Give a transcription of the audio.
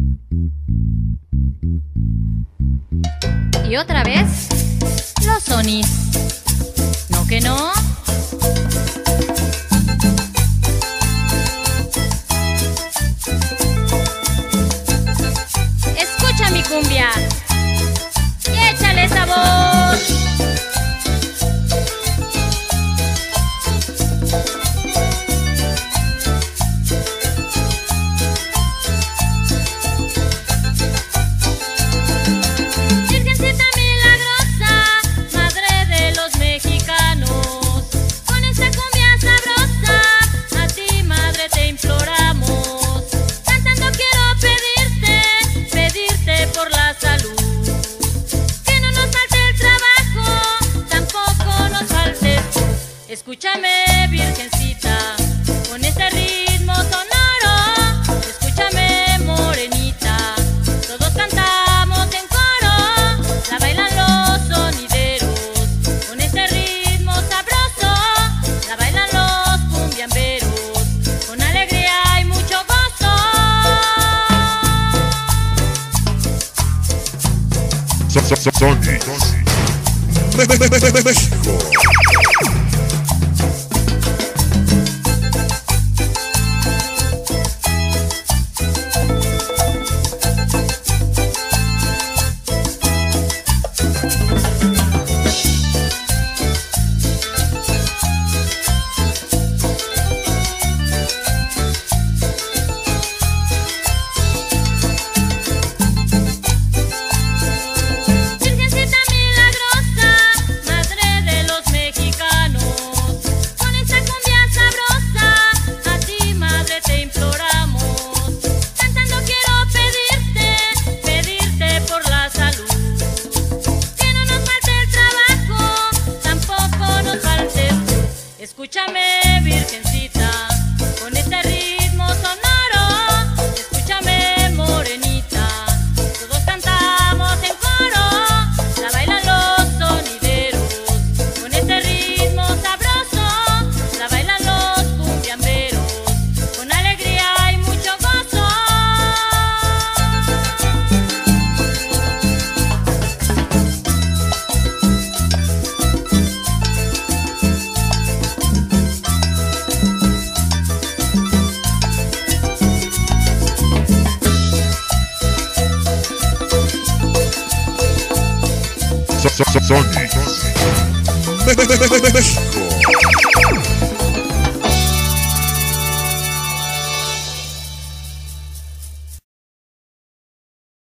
Y otra vez, los sonis. ¿No que no? Escucha mi cumbia y échale sabor. Virgencita milagrosa, madre de los mexicanos, con esta cumbia sabrosa, a ti madre te imploramos. Cantando quiero pedirte por la salud, que no nos falte el trabajo, tampoco nos faltes tú. Escúchame, virgencita, con este ritmo sonoro. Escúchame, morenita, todos cantamos en coro. La bailan los sonideros, con este ritmo sabroso. La bailan los cumbiamberos, con alegría y mucho gozo. Sony. México. Virgencita milagrosa, madre de los mexicanos, con esta cumbia sabrosa, a ti madre te imploramos. Cantando quiero pedirte por la salud, que no nos falte el trabajo, tampoco nos faltes tú. Escúchame, virgencita, con este ritmo sonoro. Escúchame, morenita, todos cantamos en coro. La bailan los sonideros, con este ritmo sabroso. La bailan los cumbiamberos, con alegría y mucho gozo. Sony. México.